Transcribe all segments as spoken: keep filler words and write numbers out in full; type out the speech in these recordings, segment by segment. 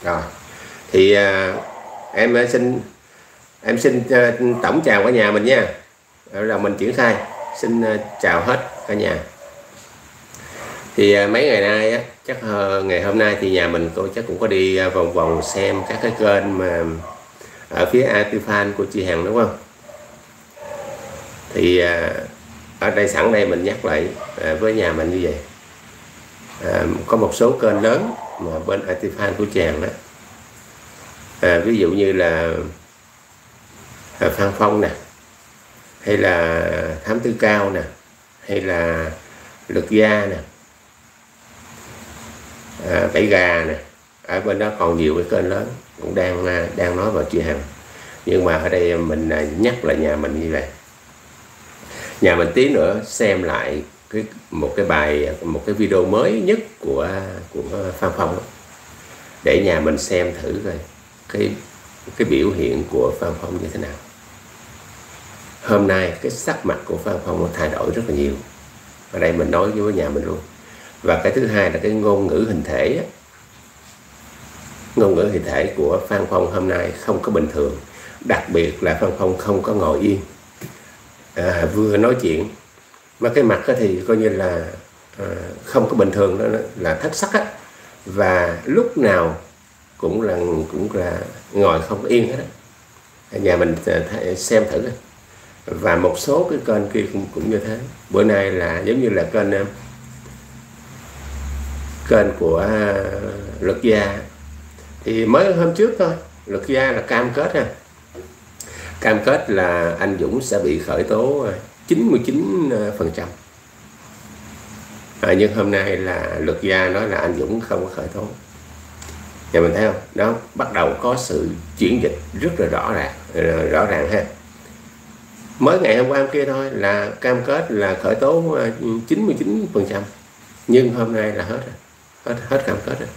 Rồi thì à, em xin em xin uh, tổng chào cả nhà mình nha, rồi mình triển khai. Xin uh, chào hết cả nhà. Thì uh, mấy ngày nay á, chắc uh, ngày hôm nay thì nhà mình tôi chắc cũng có đi uh, vòng vòng xem các cái kênh mà ở phía Artifan của chị Hằng, đúng không? Thì uh, ở đây sẵn đây mình nhắc lại uh, với nhà mình như vậy. Uh, có một số kênh lớn mà bên Artifan của chị Hằng đó, à, ví dụ như là à, Phan Phong nè, hay là Thám Tử Cao nè, hay là Lực Gia nè, à, Bảy Gà nè, ở bên đó còn nhiều cái kênh lớn cũng đang đang nói vào chị Hằng. Nhưng mà ở đây mình nhắc lại nhà mình như vậy, nhà mình tí nữa xem lại cái một cái bài một cái video mới nhất của của Phan Phong đó, để nhà mình xem thử coi cái cái biểu hiện của Phan Phong như thế nào. Hôm nay cái sắc mặt của Phan Phong nó thay đổi rất là nhiều, ở đây mình nói với nhà mình luôn. Và cái thứ hai là cái ngôn ngữ hình thể á. Ngôn ngữ hình thể của Phan Phong hôm nay không có bình thường, đặc biệt là Phan Phong không có ngồi yên, à, vừa nói chuyện mà cái mặt thì coi như là à, không có bình thường, đó là thất sắc á, và lúc nào cũng là cũng là ngồi không có yên hết á. Nhà mình xem thử. Và một số cái kênh kia cũng, cũng như thế. Bữa nay là giống như là kênh kênh của Lực Gia thì mới hôm trước thôi, Lực Gia là cam kết ha, cam kết là anh Dũng sẽ bị khởi tố chín mươi chín phần trăm. À, nhưng hôm nay là Lực Gia nói là anh Dũng không có khởi tố. Nhà mình thấy không? Đó, bắt đầu có sự chuyển dịch rất là rõ ràng, rõ ràng ha. Mới ngày hôm qua hôm kia thôi là cam kết là khởi tố chín mươi chín phần trăm, nhưng hôm nay là hết rồi, hết hết cam kết rồi.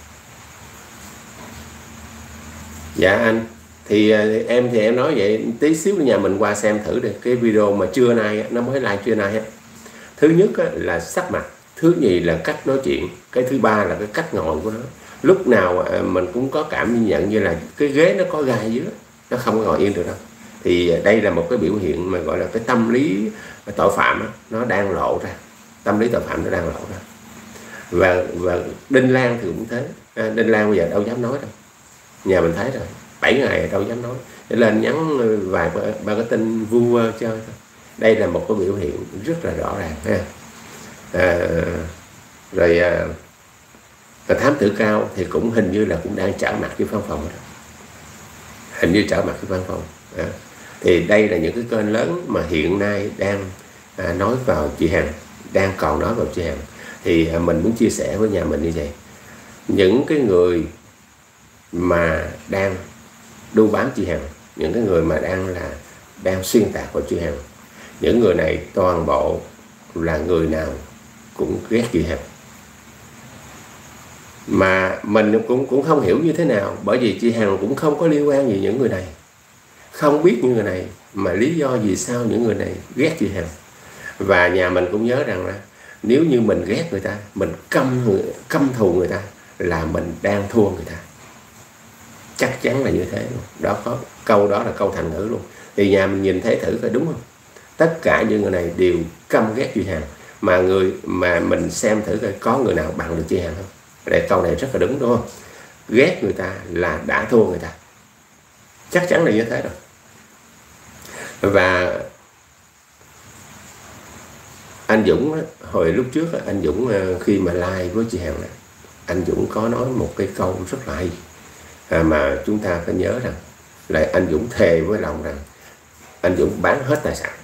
Dạ anh, thì em thì em nói vậy, tí xíu nhà mình qua xem thử đi cái video mà trưa nay nó mới like trưa nay. Thứ nhất là sắc mặt, thứ nhì là cách nói chuyện, cái thứ ba là cái cách ngồi của nó. Lúc nào mình cũng có cảm nhận như là cái ghế nó có gai dưới, nó không ngồi yên được đâu. Thì đây là một cái biểu hiện mà gọi là cái tâm lý tội phạm đó, nó đang lộ ra, tâm lý tội phạm nó đang lộ ra. Và và Đinh Lan thì cũng thế. à, Đinh Lan bây giờ đâu dám nói đâu, nhà mình thấy rồi, bảy ngày đâu dám nói, để lên nhắn vài ba cái tin vu vơ chơi thôi. Đây là một cái biểu hiện rất là rõ ràng ha. À, rồi à, Thám Tử Cao thì cũng hình như là cũng đang trở mặt với Phan Phong đó, hình như trở mặt với Phan Phong. À, thì đây là những cái kênh lớn mà hiện nay đang à, nói vào chị Hằng, đang còn nói vào chị Hằng. Thì à, mình muốn chia sẻ với nhà mình như vậy, những cái người mà đang đu bám chị Hằng, những cái người mà đang là đang xuyên tạc vào chị Hằng, những người này toàn bộ là người nào cũng ghét chị Hằng. Mà mình cũng cũng không hiểu như thế nào, bởi vì chị Hằng cũng không có liên quan gì những người này, không biết những người này mà lý do vì sao những người này ghét chị Hằng. Và nhà mình cũng nhớ rằng là nếu như mình ghét người ta, mình căm người, căm thù người ta, là mình đang thua người ta, chắc chắn là như thế luôn. Đó, có câu đó là câu thành ngữ luôn. Thì nhà mình nhìn thấy thử coi đúng không? Tất cả những người này đều căm ghét chị Hằng, mà người mà mình xem thử coi có người nào bằng được chị Hằng không? Đây, câu này rất là đúng, đúng không? Ghét người ta là đã thua người ta, chắc chắn là như thế rồi. Và anh Dũng hồi lúc trước anh Dũng khi mà like với chị Hằng, anh Dũng có nói một cái câu rất là hay, à, mà chúng ta phải nhớ rằng là anh Dũng thề với lòng rằng anh Dũng bán hết tài sản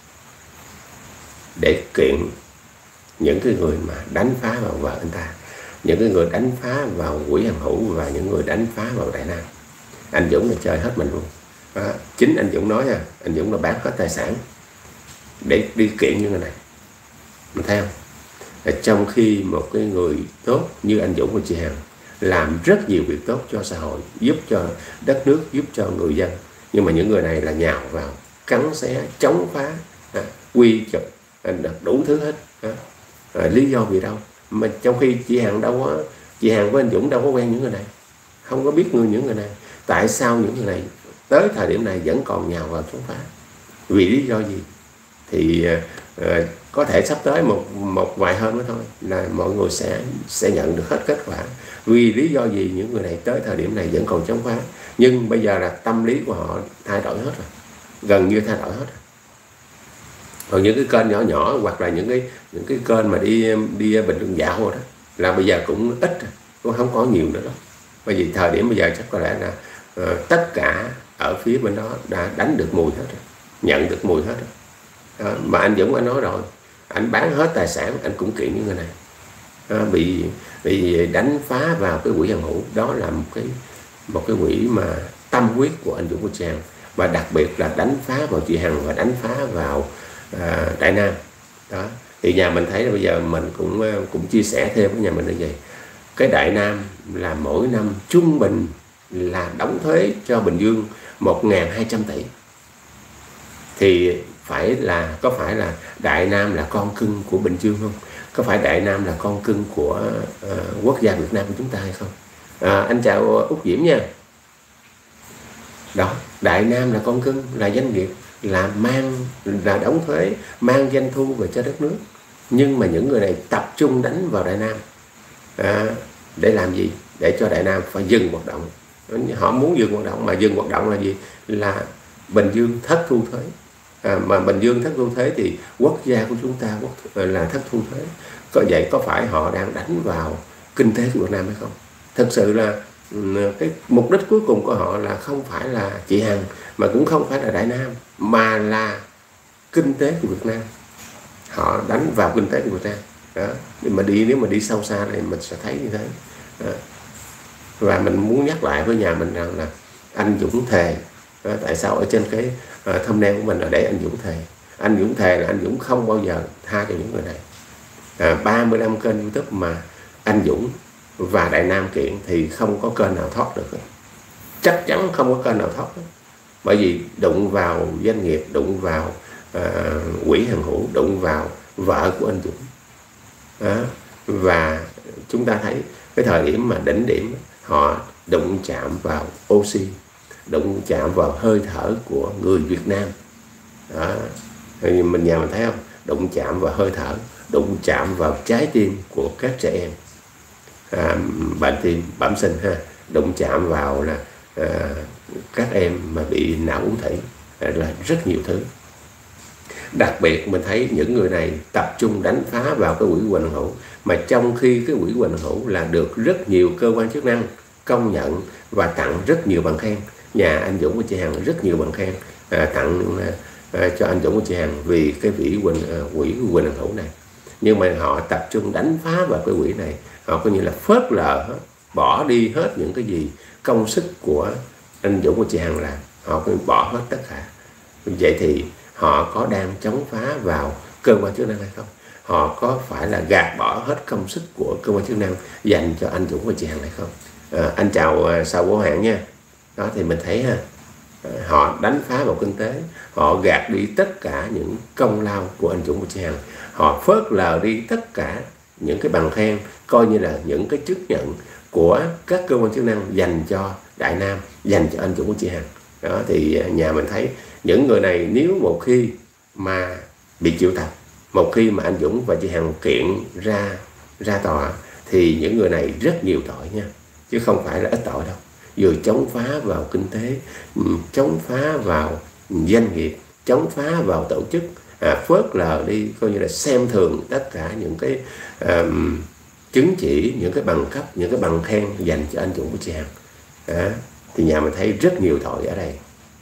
để kiện những cái người mà đánh phá vào vợ anh ta, những cái người đánh phá vào Quỹ Hằng Hữu và những người đánh phá vào Đại Nam. Anh Dũng là chơi hết mình luôn. Đó, chính anh Dũng nói nha, anh Dũng là bán hết tài sản để đi kiện như người này. Mình thấy không? Là trong khi một cái người tốt như anh Dũng và chị Hằng làm rất nhiều việc tốt cho xã hội, giúp cho đất nước, giúp cho người dân, nhưng mà những người này là nhào vào cắn xé, chống phá, à, quy chụp, à, đủ thứ hết. À, à, lý do vì đâu? Mà trong khi chị Hằng đâu có, chị Hằng với anh Dũng đâu có quen những người này, không có biết người những người này. Tại sao những người này tới thời điểm này vẫn còn nhào vào chống phá? Vì lý do gì? Thì uh, có thể sắp tới một một vài hôm nữa thôi là mọi người sẽ sẽ nhận được hết kết quả. Vì lý do gì những người này tới thời điểm này vẫn còn chống phá? Nhưng bây giờ là tâm lý của họ thay đổi hết rồi, gần như thay đổi hết rồi. Còn những cái kênh nhỏ nhỏ hoặc là những cái những cái kênh mà đi đi bình luận dạo đó là bây giờ cũng ít rồi, cũng không có nhiều nữa đâu. Bởi vì thời điểm bây giờ chắc có lẽ là uh, tất cả ở phía bên đó đã đánh được mùi hết rồi, nhận được mùi hết rồi. À, mà anh Dũng anh nói rồi, anh bán hết tài sản anh cũng kiện những người này. À, bị bị đánh phá vào cái quỹ Hằng Hữu, đó là một cái một cái quỹ mà tâm huyết của anh Dũng Cô Trang, và đặc biệt là đánh phá vào chị Hằng và đánh phá vào à, Đại Nam. Đó thì nhà mình thấy là bây giờ mình cũng cũng chia sẻ thêm với nhà mình là gì, cái Đại Nam là mỗi năm trung bình là đóng thuế cho Bình Dương một nghìn hai trăm tỷ. Thì phải là có phải là Đại Nam là con cưng của Bình Dương không? Có phải Đại Nam là con cưng của uh, quốc gia Việt Nam của chúng ta hay không? À, anh chào Úc Diễm nha. Đó, Đại Nam là con cưng, là doanh nghiệp, là mang là đóng thuế, mang doanh thu về cho đất nước. Nhưng mà những người này tập trung đánh vào Đại Nam à, để làm gì? Để cho Đại Nam phải dừng hoạt động. Họ muốn dừng hoạt động, mà dừng hoạt động là gì? Là Bình Dương thất thu thuế. À, mà Bình Dương thất thu thuế thì quốc gia của chúng ta quốc là thất thu thuế. Có vậy có phải họ đang đánh vào kinh tế của Việt Nam hay không? Thực sự là cái mục đích cuối cùng của họ là không phải là chị Hằng, mà cũng không phải là Đại Nam, mà là kinh tế của Việt Nam. Họ đánh vào kinh tế của Việt Nam. Đó. Nhưng mà đi nếu mà đi sâu xa này mình sẽ thấy như thế. Đó. Và mình muốn nhắc lại với nhà mình rằng là anh Dũng thề. Đó. Tại sao ở trên cái uh, thumbnail của mình là để anh Dũng thề. Anh Dũng thề là anh Dũng không bao giờ tha cho những người này. À, ba mươi năm kênh YouTube mà anh Dũng và Đại Nam kiện thì không có kênh nào thoát được. Chắc chắn không có kênh nào thoát được. Bởi vì đụng vào doanh nghiệp, đụng vào uh, quỹ Hằng Hữu, đụng vào vợ của anh Dũng. Đó. Và chúng ta thấy cái thời điểm mà đỉnh điểm họ đụng chạm vào oxy, đụng chạm vào hơi thở của người Việt Nam. Đó. Thì mình nhà mình thấy không? Đụng chạm vào hơi thở, đụng chạm vào trái tim của các trẻ em à, bệnh tim bẩm sinh ha, đụng chạm vào là à, các em mà bị não úng thủy, là rất nhiều thứ. Đặc biệt mình thấy những người này tập trung đánh phá vào cái quỹ Quỳnh Hữu, mà trong khi cái quỹ Quỳnh Hữu là được rất nhiều cơ quan chức năng công nhận và tặng rất nhiều bằng khen. Nhà anh Dũng và chị Hằng rất nhiều bằng khen à, tặng à, cho anh Dũng và chị Hằng vì cái quỹ Quỳnh à, quỹ Quỳnh Hữu này. Nhưng mà họ tập trung đánh phá vào cái quỹ này, họ coi như là phớt lờ hết, bỏ đi hết những cái gì công sức của anh Dũng và chị Hằng làm, họ cũng bỏ hết tất cả. Vậy thì họ có đang chống phá vào cơ quan chức năng hay không? Họ có phải là gạt bỏ hết công sức của cơ quan chức năng dành cho anh Dũng và chị Hằng hay không? À, anh chào uh, Sao Bố Hạn nha. Đó thì mình thấy ha, họ đánh phá vào kinh tế, họ gạt đi tất cả những công lao của anh Dũng và chị Hằng, họ phớt lờ đi tất cả những cái bằng khen, coi như là những cái chứng nhận của các cơ quan chức năng dành cho Đại Nam, dành cho anh Dũng và chị Hằng. Đó thì nhà mình thấy những người này nếu một khi mà bị triệu tập, một khi mà anh Dũng và chị Hằng kiện ra ra tòa thì những người này rất nhiều tội nha, chứ không phải là ít tội đâu. Vừa chống phá vào kinh tế, chống phá vào doanh nghiệp, chống phá vào tổ chức, à, phớt lờ đi, coi như là xem thường tất cả những cái um, chứng chỉ, những cái bằng cấp, những cái bằng khen dành cho anh Dũng và chị Hằng. À, thì nhà mình thấy rất nhiều tội ở đây.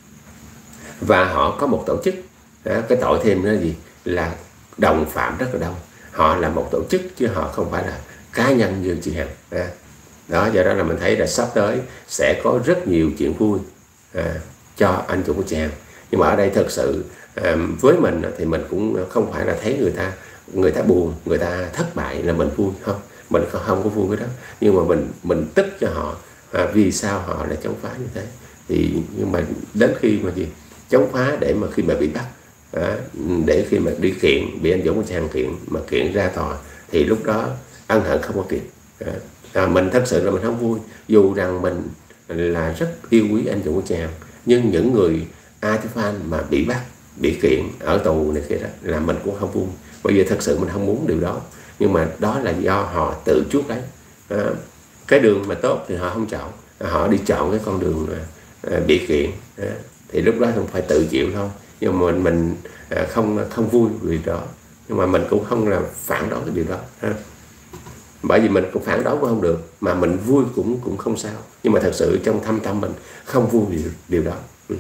Và họ có một tổ chức, à, cái tội thêm nữa là gì? Là đồng phạm rất là đông. Họ là một tổ chức chứ họ không phải là cá nhân như chị Hằng. À, đó, do đó là mình thấy là sắp tới sẽ có rất nhiều chuyện vui à, cho anh Dũng và chị Hằng. Nhưng mà ở đây thật sự à, với mình thì mình cũng không phải là thấy người ta người ta buồn, người ta thất bại là mình vui, không, mình không có vui cái đó. Nhưng mà mình mình tức cho họ à, vì sao họ lại chống phá như thế. Thì nhưng mà đến khi mà gì chống phá để mà khi mà bị bắt à, để khi mà đi kiện, bị anh Dũng và chị Hằng kiện mà kiện ra tòa thì lúc đó ân hận không có kịp. À, À, mình thật sự là mình không vui, dù rằng mình là rất yêu quý anh Dũng của Chàng, nhưng những người i tê fan mà bị bắt, bị kiện ở tù này kia đó là mình cũng không vui. Bởi vì thật sự mình không muốn điều đó, nhưng mà đó là do họ tự chuốc đấy. À, cái đường mà tốt thì họ không chọn, họ đi chọn cái con đường à, bị kiện, à, thì lúc đó không phải tự chịu thôi. Nhưng mà mình mình à, không không vui vì đó, nhưng mà mình cũng không là phản đối cái điều đó. À. Bởi vì mình cũng phản đối cũng không được, mà mình vui cũng cũng không sao, nhưng mà thật sự trong thâm tâm mình không vui vì điều đó. Ừ.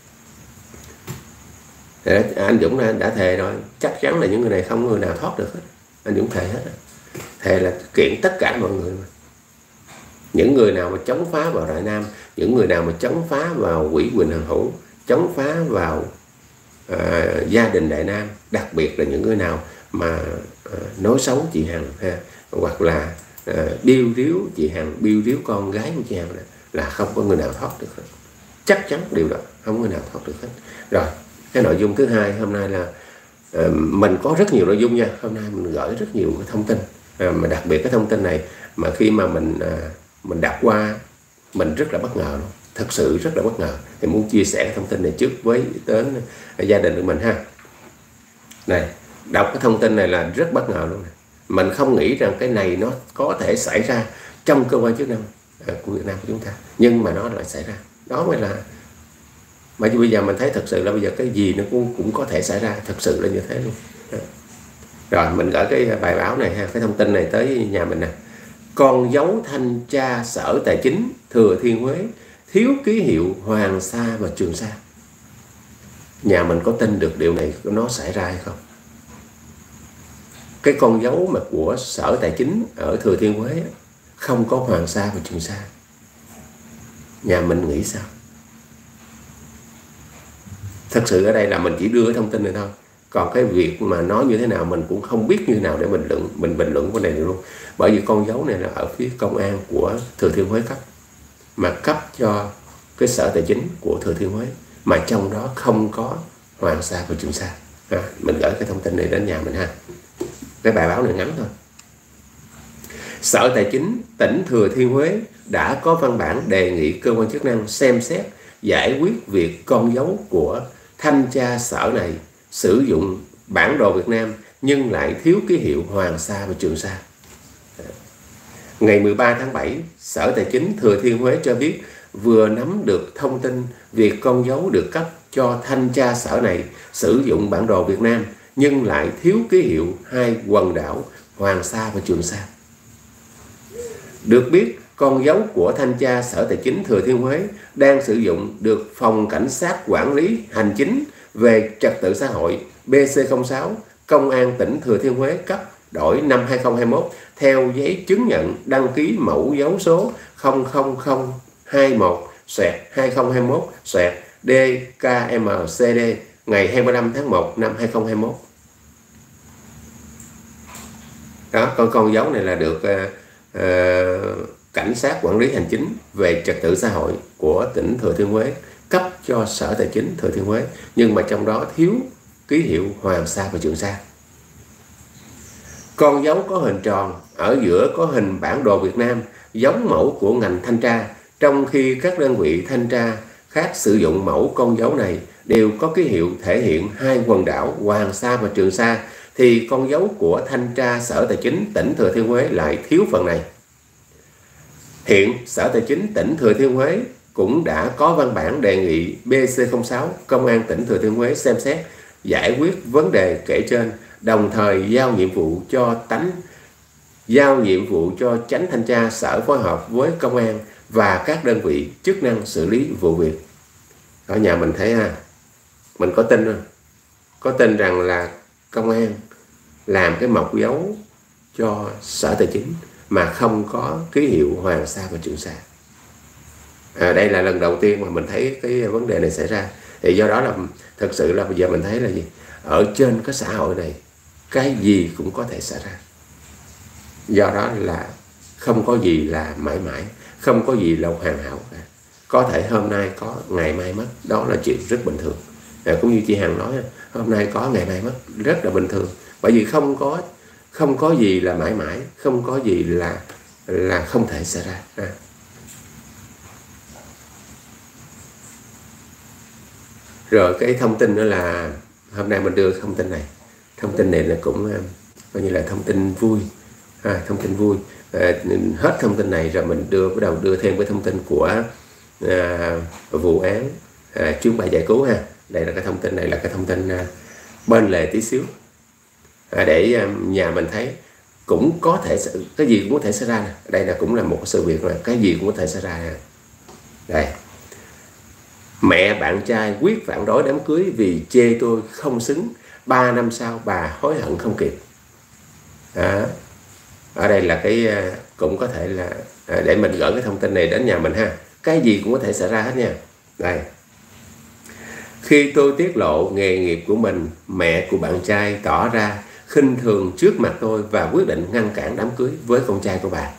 Anh Dũng đã, đã thề rồi, chắc chắn là những người này không người nào thoát được hết. Anh Dũng thề hết, thề là kiện tất cả mọi người mà. Những người nào mà chống phá vào Đại Nam, những người nào mà chống phá vào Quỹ Quỳnh Hằng Hữu, chống phá vào à, gia đình Đại Nam, đặc biệt là những người nào mà à, nói xấu chị Hằng ha, hoặc là à, biêu riếu chị Hằng, biêu riếu con gái của chị Hằng, là, là không có người nào thoát được hết. Chắc chắn điều đó, không có người nào thoát được hết. Rồi, cái nội dung thứ hai hôm nay là à, mình có rất nhiều nội dung nha. Hôm nay mình gửi rất nhiều cái thông tin, à, mà đặc biệt cái thông tin này mà khi mà mình à, mình đọc qua mình rất là bất ngờ luôn, thật sự rất là bất ngờ. Thì muốn chia sẻ thông tin này trước với đến gia đình của mình ha. Này, đọc cái thông tin này là rất bất ngờ luôn này. Mình không nghĩ rằng cái này nó có thể xảy ra trong cơ quan chức năng của Việt Nam của chúng ta, nhưng mà nó lại xảy ra. Đó mới là, mà bây giờ mình thấy thật sự là bây giờ cái gì nó cũng cũng có thể xảy ra, thật sự là như thế luôn. Rồi mình gửi cái bài báo này ha, cái thông tin này tới nhà mình nè. Con dấu thanh tra Sở Tài chính Thừa Thiên Huế thiếu ký hiệu Hoàng Sa và Trường Sa. Nhà mình có tin được điều này nó xảy ra hay không? Cái con dấu mà của Sở Tài chính ở Thừa Thiên Huế không có Hoàng Sa và Trường Sa. Nhà mình nghĩ sao? Thật sự ở đây là mình chỉ đưa cái thông tin này thôi. Còn cái việc mà nói như thế nào mình cũng không biết như thế nào để mình luận, mình bình luận cái này được luôn. Bởi vì con dấu này là ở phía công an của Thừa Thiên Huế cấp, mà cấp cho cái Sở Tài chính của Thừa Thiên Huế, mà trong đó không có Hoàng Sa và Trường Sa. À, mình gửi cái thông tin này đến nhà mình ha. Cái bài báo này ngắn thôi. Sở Tài chính tỉnh Thừa Thiên Huế đã có văn bản đề nghị cơ quan chức năng xem xét giải quyết việc con dấu của thanh tra sở này sử dụng bản đồ Việt Nam nhưng lại thiếu ký hiệu Hoàng Sa và Trường Sa. Ngày mười ba tháng bảy, Sở Tài chính Thừa Thiên Huế cho biết vừa nắm được thông tin việc con dấu được cấp cho thanh tra sở này sử dụng bản đồ Việt Nam nhưng lại thiếu ký hiệu hai quần đảo Hoàng Sa và Trường Sa. Được biết, con dấu của thanh tra Sở Tài chính Thừa Thiên Huế đang sử dụng được Phòng Cảnh sát Quản lý Hành chính về Trật tự xã hội B C không sáu Công an tỉnh Thừa Thiên Huế cấp đổi năm hai không hai mốt theo giấy chứng nhận đăng ký mẫu dấu số không không không hai mốt hai không hai mốt D K M C D ngày hai mươi lăm tháng một năm hai không hai mốt. Đó, con con dấu này là được uh, uh, Cảnh sát Quản lý Hành chính về Trật tự xã hội của tỉnh Thừa Thiên Huế cấp cho Sở Tài chính Thừa Thiên Huế, nhưng mà trong đó thiếu ký hiệu Hoàng Sa và Trường Sa. Con dấu có hình tròn, ở giữa có hình bản đồ Việt Nam giống mẫu của ngành thanh tra, trong khi các đơn vị thanh tra khác sử dụng mẫu con dấu này đều có ký hiệu thể hiện hai quần đảo Hoàng Sa và Trường Sa, thì con dấu của thanh tra Sở Tài chính tỉnh Thừa Thiên Huế lại thiếu phần này. Hiện Sở Tài chính tỉnh Thừa Thiên Huế cũng đã có văn bản đề nghị B C không sáu Công an tỉnh Thừa Thiên Huế xem xét giải quyết vấn đề kể trên, đồng thời giao nhiệm vụ cho tánh giao nhiệm vụ cho chánh thanh tra sở phối hợp với công an và các đơn vị chức năng xử lý vụ việc. Ở nhà mình thấy ha, mình có tin không? Có tin rằng là công an làm cái mộc dấu cho Sở Tài chính mà không có ký hiệu Hoàng Sa và Trường Sa. À, đây là lần đầu tiên mà mình thấy cái vấn đề này xảy ra. Thì do đó là thật sự là bây giờ mình thấy là gì? Ở trên cái xã hội này cái gì cũng có thể xảy ra. Do đó là không có gì là mãi mãi, không có gì là hoàn hảo cả. Có thể hôm nay có, ngày mai mất, đó là chuyện rất bình thường. À, cũng như chị Hằng nói, hôm nay có, ngày mai mất, rất là bình thường. Bởi vì không có không có gì là mãi mãi, không có gì là là không thể xảy ra. À. Rồi cái thông tin nữa là hôm nay mình đưa thông tin này. Thông tin này là cũng coi như là thông tin vui, à, thông tin vui. À, hết thông tin này rồi mình đưa bắt đầu đưa thêm cái thông tin của à, vụ án à, chuyến bay giải cứu ha. Đây là cái thông tin này là cái thông tin à, bên lề tí xíu à, để à, nhà mình thấy cũng có thể cái gì cũng có thể xảy ra nè. Đây là cũng là một sự việc là cái gì cũng có thể xảy ra nè. Đây, mẹ bạn trai quyết phản đối đám cưới vì chê tôi không xứng, ba năm sau bà hối hận không kịp. Đó. Ở đây là cái cũng có thể là để mình gửi cái thông tin này đến nhà mình ha. Cái gì cũng có thể xảy ra hết nha. Đây, khi tôi tiết lộ nghề nghiệp của mình, mẹ của bạn trai tỏ ra khinh thường trước mặt tôi và quyết định ngăn cản đám cưới với con trai của bà.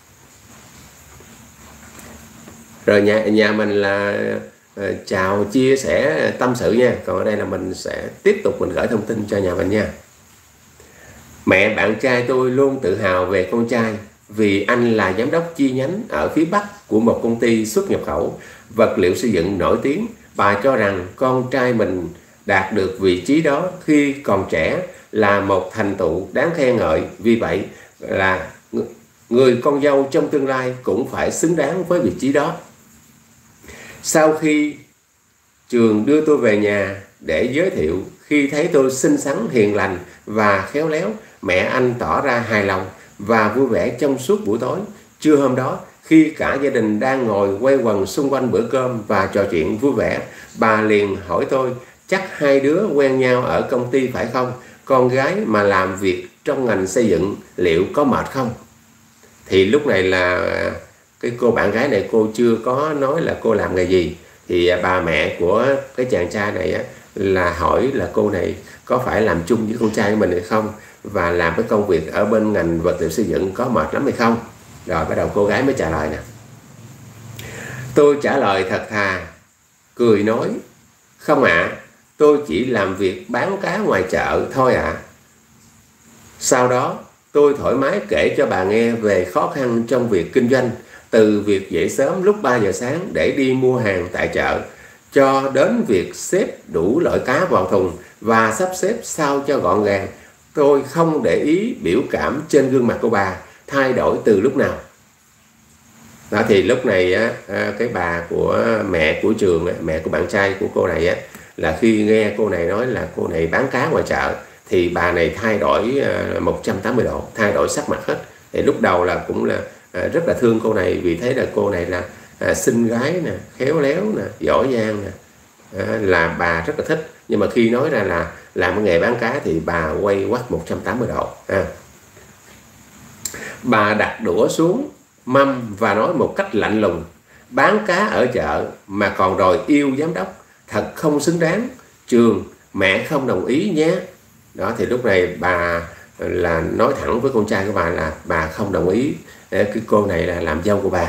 Rồi nhà nhà mình là uh, chào chia sẻ tâm sự nha. Còn ở đây là mình sẽ tiếp tục mình gửi thông tin cho nhà mình nha. Mẹ bạn trai tôi luôn tự hào về con trai vì anh là giám đốc chi nhánh ở phía Bắc của một công ty xuất nhập khẩu vật liệu xây dựng nổi tiếng. Bà cho rằng con trai mình đạt được vị trí đó khi còn trẻ là một thành tựu đáng khen ngợi. Vì vậy là người con dâu trong tương lai cũng phải xứng đáng với vị trí đó. Sau khi trường đưa tôi về nhà để giới thiệu, khi thấy tôi xinh xắn, hiền lành và khéo léo, mẹ anh tỏ ra hài lòng và vui vẻ trong suốt buổi tối. Trưa hôm đó, khi cả gia đình đang ngồi quay quần xung quanh bữa cơm và trò chuyện vui vẻ, bà liền hỏi tôi, chắc hai đứa quen nhau ở công ty phải không? Con gái mà làm việc trong ngành xây dựng liệu có mệt không? Thì lúc này là cái cô bạn gái này cô chưa có nói là cô làm nghề gì. Thì bà mẹ của cái chàng trai này á, là hỏi là cô này có phải làm chung với con trai của mình hay không, và làm cái công việc ở bên ngành vật liệu xây dựng có mệt lắm hay không. Rồi bắt đầu cô gái mới trả lời nè. Tôi trả lời thật thà, cười nói, không ạ, à, tôi chỉ làm việc bán cá ngoài chợ thôi ạ. À. Sau đó tôi thoải mái kể cho bà nghe về khó khăn trong việc kinh doanh, từ việc dậy sớm lúc ba giờ sáng để đi mua hàng tại chợ, cho đến việc xếp đủ loại cá vào thùng và sắp xếp sao cho gọn gàng. Tôi không để ý biểu cảm trên gương mặt của bà thay đổi từ lúc nào. Đó thì lúc này á, cái bà của mẹ của Trường, mẹ của bạn trai của cô này á, là khi nghe cô này nói là cô này bán cá ngoài chợ thì bà này thay đổi một trăm tám mươi độ, thay đổi sắc mặt hết. Thì lúc đầu là cũng là rất là thương cô này vì thấy là cô này là à, xinh gái nè, khéo léo nè, giỏi giang nè, à, là bà rất là thích. Nhưng mà khi nói ra là làm cái nghề bán cá thì bà quay quắt một trăm tám mươi độ. À. Bà đặt đũa xuống mâm và nói một cách lạnh lùng, bán cá ở chợ mà còn đòi yêu giám đốc, thật không xứng đáng. Trường, mẹ không đồng ý nhé. Đó thì lúc này bà là nói thẳng với con trai của bà là bà không đồng ý để cái cô này là làm dâu của bà.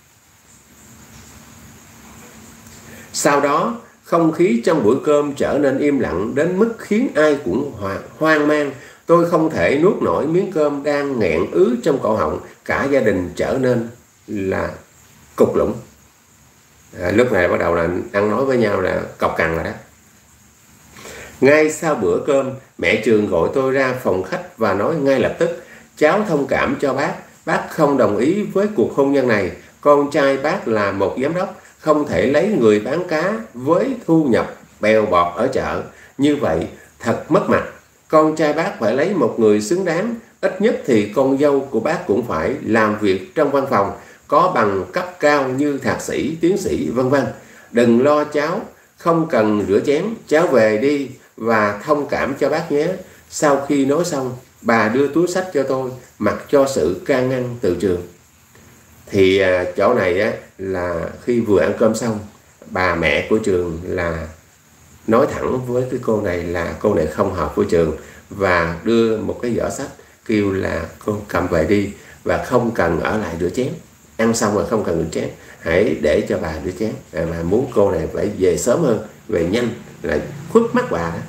Sau đó không khí trong bữa cơm trở nên im lặng đến mức khiến ai cũng hoang mang. Tôi không thể nuốt nổi miếng cơm đang nghẹn ứ trong cổ họng. Cả gia đình trở nên là cục lũng. À, lúc này bắt đầu là ăn nói với nhau là cọc cằn rồi đó. Ngay sau bữa cơm, mẹ Trường gọi tôi ra phòng khách và nói ngay lập tức, cháu thông cảm cho bác, bác không đồng ý với cuộc hôn nhân này. Con trai bác là một giám đốc, không thể lấy người bán cá với thu nhập bèo bọt ở chợ. Như vậy thật mất mặt. Con trai bác phải lấy một người xứng đáng. Ít nhất thì con dâu của bác cũng phải làm việc trong văn phòng, có bằng cấp cao như thạc sĩ, tiến sĩ, vân vân. Đừng lo cháu, không cần rửa chén, cháu về đi và thông cảm cho bác nhé. Sau khi nói xong, bà đưa túi xách cho tôi, mặc cho sự can ngăn từ Trường. Thì à, chỗ này á, là khi vừa ăn cơm xong, bà mẹ của Trường là nói thẳng với cái cô này là cô này không hợp với Trường, và đưa một cái giỏ sách kêu là con cầm về đi và không cần ở lại rửa chén. Ăn xong rồi không cần rửa chén, hãy để cho bà rửa chén. À, mà muốn cô này phải về sớm hơn, về nhanh, là khuất mắt bà đó.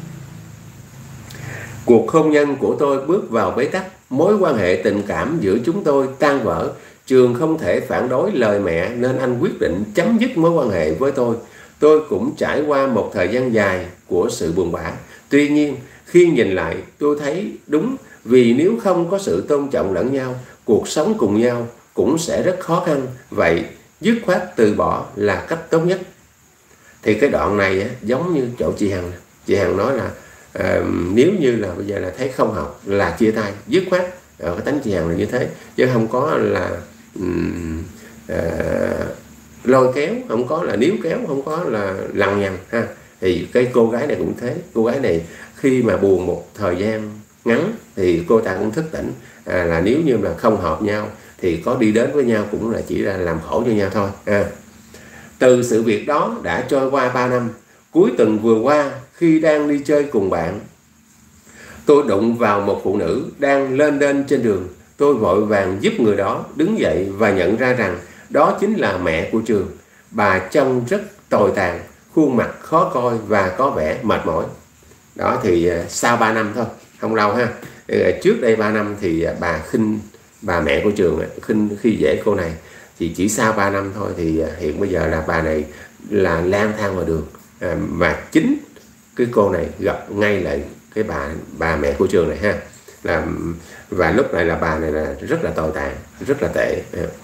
Cuộc hôn nhân của tôi bước vào bế tắc. Mối quan hệ tình cảm giữa chúng tôi tan vỡ. Trường không thể phản đối lời mẹ nên anh quyết định chấm dứt mối quan hệ với tôi. Tôi cũng trải qua một thời gian dài của sự buồn bã. Tuy nhiên, khi nhìn lại, tôi thấy đúng, vì nếu không có sự tôn trọng lẫn nhau, cuộc sống cùng nhau cũng sẽ rất khó khăn. Vậy, dứt khoát từ bỏ là cách tốt nhất. Thì cái đoạn này á, giống như chỗ chị Hằng. Chị Hằng nói là uh, nếu như là bây giờ là thấy không học là chia tay, dứt khoát. Ở cái tánh chị Hằng là như thế, chứ không có là um, uh, lôi kéo, không có là níu kéo, không có là lằng nhằng ha. Thì cái cô gái này cũng thế. Cô gái này khi mà buồn một thời gian ngắn thì cô ta cũng thức tỉnh, à, là nếu như là không hợp nhau thì có đi đến với nhau cũng là chỉ là làm khổ cho nhau thôi. À. Từ sự việc đó đã trôi qua ba năm. Cuối tuần vừa qua, khi đang đi chơi cùng bạn, tôi đụng vào một phụ nữ đang lên đên trên đường. Tôi vội vàng giúp người đó đứng dậy và nhận ra rằng đó chính là mẹ của Trường. Bà trông rất tồi tàn, khuôn mặt khó coi và có vẻ mệt mỏi. Đó thì sau ba năm thôi, không lâu ha. Trước đây ba năm thì bà khinh, bà mẹ của Trường khinh khi dễ cô này. Thì chỉ sau ba năm thôi thì hiện bây giờ là bà này là lang thang ngoài đường. À, mà chính cái cô này gặp ngay lại cái bà bà mẹ của Trường này ha. Là, và lúc này là bà này là rất là tồi tàn, rất là tệ.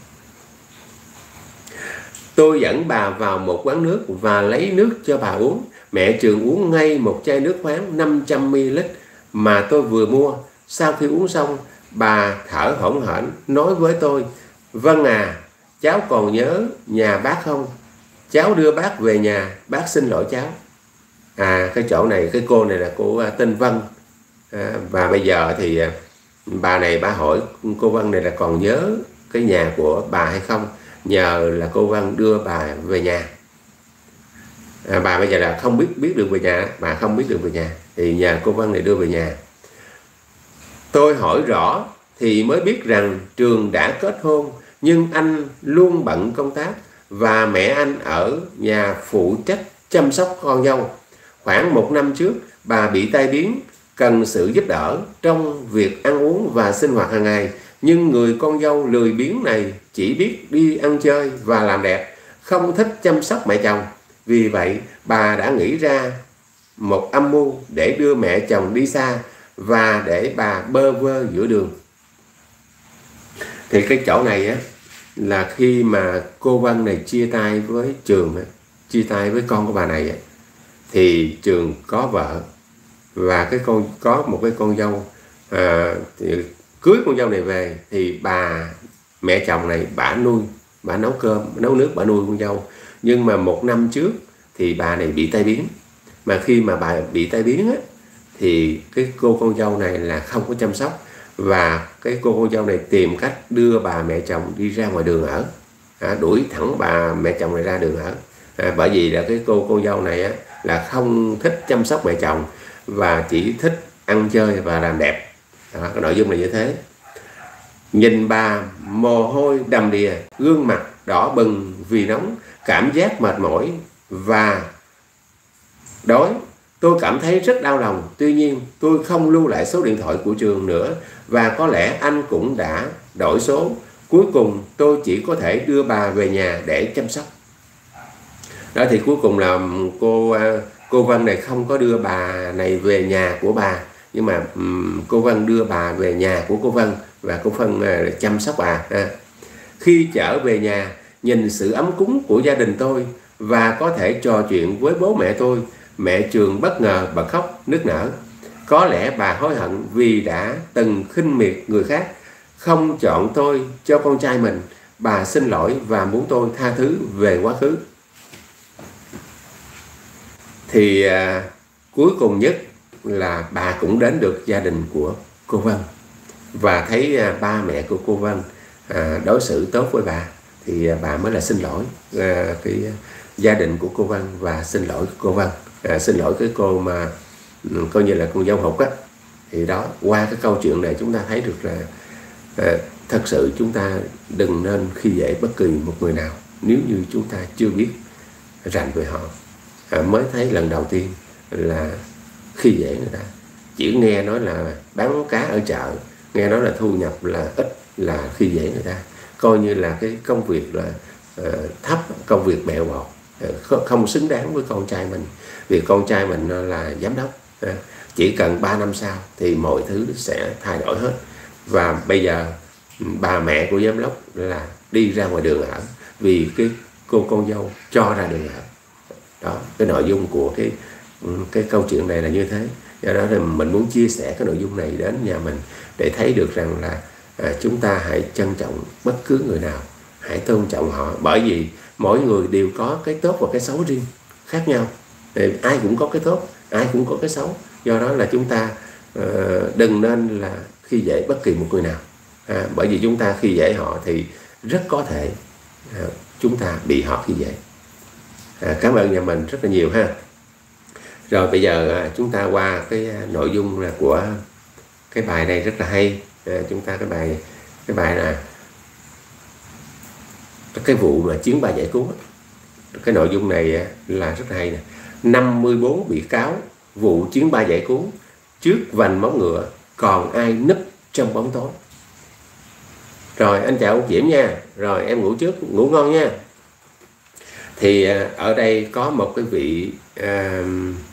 Tôi dẫn bà vào một quán nước và lấy nước cho bà uống. Mẹ Trường uống ngay một chai nước khoáng năm trăm mi li lít mà tôi vừa mua. Sau khi uống xong, bà thở hổn hển nói với tôi: "Vâng à, cháu còn nhớ nhà bác không? Cháu đưa bác về nhà, bác xin lỗi cháu." À, cái chỗ này, cái cô này là cô tên Vân. À, và bây giờ thì bà này bà hỏi cô Vân này là còn nhớ cái nhà của bà hay không, nhờ là cô Vân đưa bà về nhà. À, bà bây giờ là không biết biết được về nhà, bà không biết được về nhà thì nhờ cô Vân này đưa về nhà. Tôi hỏi rõ thì mới biết rằng Trường đã kết hôn, nhưng anh luôn bận công tác và mẹ anh ở nhà phụ trách chăm sóc con dâu. Khoảng một năm trước, bà bị tai biến, cần sự giúp đỡ trong việc ăn uống và sinh hoạt hàng ngày. Nhưng người con dâu lười biếng này chỉ biết đi ăn chơi và làm đẹp, không thích chăm sóc mẹ chồng. Vì vậy, bà đã nghĩ ra một âm mưu để đưa mẹ chồng đi xa và để bà bơ vơ giữa đường. Thì cái chỗ này á, là khi mà cô Vân này chia tay với Trường, chia tay với con của bà này á, thì Trường có vợ và cái con có một cái con dâu. À, thì cưới con dâu này về thì bà mẹ chồng này bà nuôi, bà nấu cơm nấu nước, bà nuôi con dâu. Nhưng mà một năm trước thì bà này bị tai biến, mà khi mà bà bị tai biến á, thì cái cô con dâu này là không có chăm sóc, và cái cô con dâu này tìm cách đưa bà mẹ chồng đi ra ngoài đường ở, à, đuổi thẳng bà mẹ chồng này ra đường ở. À, bởi vì là cái cô con dâu này á, là không thích chăm sóc mẹ chồng và chỉ thích ăn chơi và làm đẹp. Đó, cái nội dung là như thế. Nhìn bà mồ hôi đầm đìa, gương mặt đỏ bừng vì nóng, cảm giác mệt mỏi và đói, tôi cảm thấy rất đau lòng. Tuy nhiên tôi không lưu lại số điện thoại của Trường nữa, và có lẽ anh cũng đã đổi số. Cuối cùng tôi chỉ có thể đưa bà về nhà để chăm sóc. Đó thì cuối cùng là cô cô Vân này không có đưa bà này về nhà của bà, nhưng mà um, cô Vân đưa bà về nhà của cô Vân và cô Vân uh, chăm sóc bà. À. Khi trở về nhà, nhìn sự ấm cúng của gia đình tôi và có thể trò chuyện với bố mẹ tôi, mẹ Trường bất ngờ bật khóc nức nở. Có lẽ bà hối hận vì đã từng khinh miệt người khác, không chọn tôi cho con trai mình. Bà xin lỗi và muốn tôi tha thứ về quá khứ. Thì à, cuối cùng nhất là bà cũng đến được gia đình của cô Vân và thấy à, ba mẹ của cô Vân à, đối xử tốt với bà, thì à, bà mới là xin lỗi à, cái gia đình của cô Vân và xin lỗi cô Vân, à, xin lỗi cái cô mà coi như là con dâu hụt á. Thì đó, qua cái câu chuyện này chúng ta thấy được là à, thật sự chúng ta đừng nên khi dễ bất kỳ một người nào nếu như chúng ta chưa biết rành về họ. À, mới thấy lần đầu tiên là khi dễ người ta, chỉ nghe nói là bán cá ở chợ, nghe nói là thu nhập là ít là khi dễ người ta, coi như là cái công việc là uh, thấp, công việc bẹo bọt, uh, không xứng đáng với con trai mình, vì con trai mình là giám đốc, uh, chỉ cần ba năm sau thì mọi thứ sẽ thay đổi hết. Và bây giờ bà mẹ của giám đốc là đi ra ngoài đường ở vì cái cô con dâu cho ra đường ở. Đó, cái nội dung của cái cái câu chuyện này là như thế. Do đó là mình muốn chia sẻ cái nội dung này đến nhà mình để thấy được rằng là à, chúng ta hãy trân trọng bất cứ người nào, hãy tôn trọng họ, bởi vì mỗi người đều có cái tốt và cái xấu riêng khác nhau. Để ai cũng có cái tốt, ai cũng có cái xấu. Do đó là chúng ta uh, đừng nên là khi dễ bất kỳ một người nào, à, bởi vì chúng ta khi dễ họ thì rất có thể à, chúng ta bị họ khi dễ. À, cảm ơn nhà mình rất là nhiều ha. Rồi bây giờ à, chúng ta qua cái à, nội dung là của cái bài này rất là hay. À, chúng ta cái bài cái bài là cái vụ mà chiến ba giải cứu. Cái nội dung này à, là rất là hay nè. năm mươi bốn bị cáo vụ chiến ba giải cứu, trước vành móng ngựa còn ai núp trong bóng tối. Rồi anh chào ông Diễm nha. Rồi em ngủ trước, ngủ ngon nha. Thì à, ở đây có một cái vị à,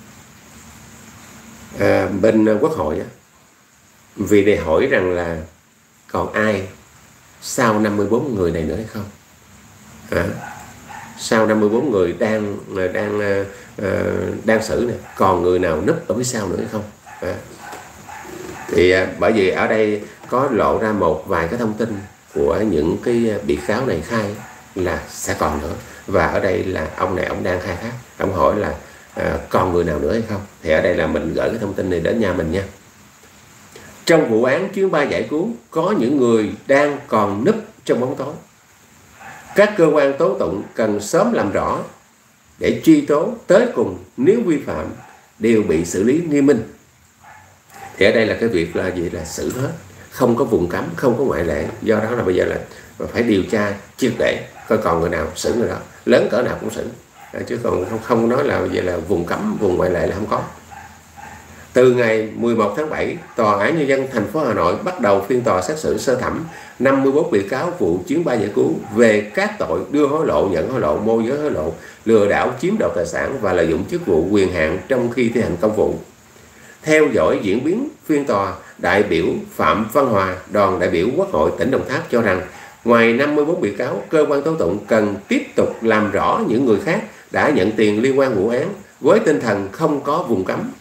à, bên Quốc hội á, vì để hỏi rằng là còn ai sau năm mươi bốn người này nữa hay không, à, sau năm mươi bốn người đang đang uh, đang xử này, còn người nào núp ở phía sau nữa hay không, à. Thì uh, bởi vì ở đây có lộ ra một vài cái thông tin của những cái bị cáo này khai là sẽ còn nữa, và ở đây là ông này ông đang khai thác, ông hỏi là uh, còn người nào nữa hay không. Thì ở đây là mình gửi cái thông tin này đến nhà mình nha. Trong vụ án chuyến bay giải cứu có những người đang còn núp trong bóng tối. Các cơ quan tố tụng cần sớm làm rõ để truy tố tới cùng, nếu vi phạm đều bị xử lý nghiêm minh. Thì ở đây là cái việc là gì, là xử hết, không có vùng cấm, không có ngoại lệ. Do đó là bây giờ là phải điều tra triệt để coi còn người nào xử người đó, lớn cỡ nào cũng xử, chứ còn không, không nói là vậy là vùng cấm, vùng ngoại lệ là không có. Từ ngày mười một tháng bảy, Tòa án Nhân dân thành phố Hà Nội bắt đầu phiên tòa xét xử sơ thẩm năm mươi bốn bị cáo vụ chuyến bay giải cứu về các tội đưa hối lộ, nhận hối lộ, môi giới hối lộ, lừa đảo chiếm đoạt tài sản và lợi dụng chức vụ quyền hạn trong khi thi hành công vụ. Theo dõi diễn biến phiên tòa, đại biểu Phạm Văn Hòa, đoàn đại biểu Quốc hội tỉnh Đồng Tháp cho rằng ngoài năm mươi bốn bị cáo, cơ quan tố tụng cần tiếp tục làm rõ những người khác đã nhận tiền liên quan vụ án với tinh thần không có vùng cấm.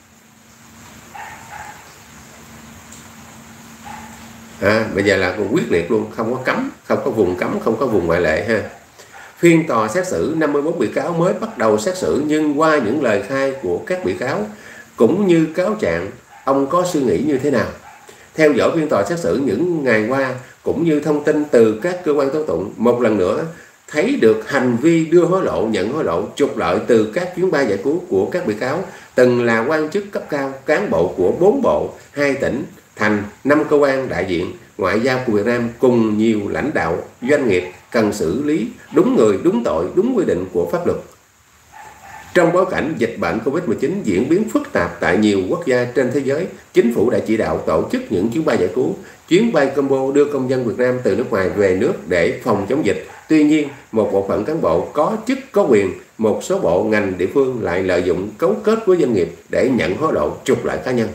À, bây giờ là quyết liệt luôn, không có cấm, không có vùng cấm, không có vùng ngoại lệ ha. Phiên tòa xét xử năm mươi bốn bị cáo mới bắt đầu xét xử, nhưng qua những lời khai của các bị cáo cũng như cáo trạng, ông có suy nghĩ như thế nào? Theo dõi phiên tòa xét xử những ngày qua cũng như thông tin từ các cơ quan tố tụng, một lần nữa thấy được hành vi đưa hối lộ, nhận hối lộ, trục lợi từ các chuyến bay giải cứu của các bị cáo từng là quan chức cấp cao, cán bộ của bốn bộ, hai tỉnh, thành, năm cơ quan đại diện ngoại giao của Việt Nam cùng nhiều lãnh đạo doanh nghiệp cần xử lý đúng người, đúng tội, đúng quy định của pháp luật. Trong bối cảnh dịch bệnh Covid mười chín diễn biến phức tạp tại nhiều quốc gia trên thế giới, chính phủ đã chỉ đạo tổ chức những chuyến bay giải cứu, chuyến bay combo đưa công dân Việt Nam từ nước ngoài về nước để phòng chống dịch. Tuy nhiên, một bộ phận cán bộ có chức có quyền, một số bộ ngành địa phương lại lợi dụng cấu kết với doanh nghiệp để nhận hối lộ, trục lợi cá nhân.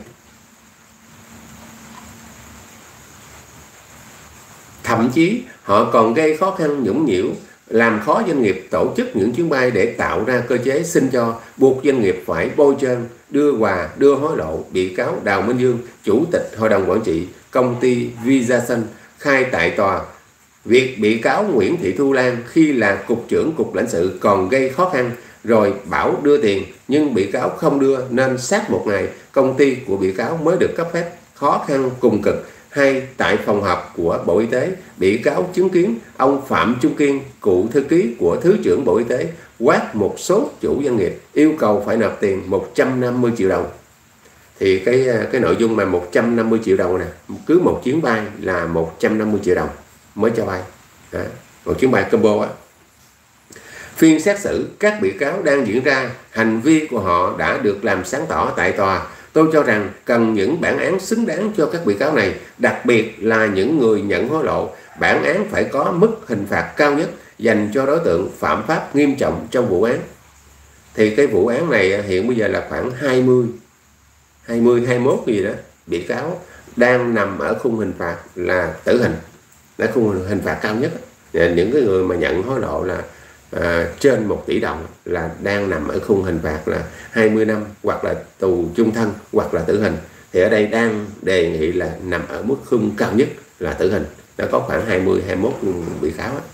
Thậm chí họ còn gây khó khăn nhũng nhiễu, làm khó doanh nghiệp tổ chức những chuyến bay để tạo ra cơ chế xin cho, buộc doanh nghiệp phải bôi trơn, đưa quà, đưa hối lộ. Bị cáo Đào Minh Dương, Chủ tịch Hội đồng Quản trị Công ty Visasun, khai tại tòa, việc bị cáo Nguyễn Thị Thu Lan khi là Cục trưởng Cục Lãnh sự còn gây khó khăn, rồi bảo đưa tiền nhưng bị cáo không đưa nên sát một ngày công ty của bị cáo mới được cấp phép, khó khăn cùng cực. Hay tại phòng họp của Bộ Y tế, bị cáo chứng kiến ông Phạm Trung Kiên, cựu thư ký của Thứ trưởng Bộ Y tế, quát một số chủ doanh nghiệp yêu cầu phải nộp tiền một trăm năm mươi triệu đồng. Thì cái cái nội dung mà một trăm năm mươi triệu đồng nè, cứ một chuyến bay là một trăm năm mươi triệu đồng mới cho bay. Đó, một chuyến bay combo á. Phiên xét xử các bị cáo đang diễn ra, hành vi của họ đã được làm sáng tỏ tại tòa. Tôi cho rằng cần những bản án xứng đáng cho các bị cáo này, đặc biệt là những người nhận hối lộ. Bản án phải có mức hình phạt cao nhất dành cho đối tượng phạm pháp nghiêm trọng trong vụ án. Thì cái vụ án này hiện bây giờ là khoảng hai mươi, hai mươi, hai mươi mốt gì đó bị cáo đang nằm ở khung hình phạt là tử hình, là khung hình phạt cao nhất. Những cái người mà nhận hối lộ là à, trên một tỷ đồng là đang nằm ở khung hình phạt là hai mươi năm, hoặc là tù chung thân, hoặc là tử hình. Thì ở đây đang đề nghị là nằm ở mức khung cao nhất là tử hình. Đã có khoảng hai mươi, hai mươi mốt bị cáo đó.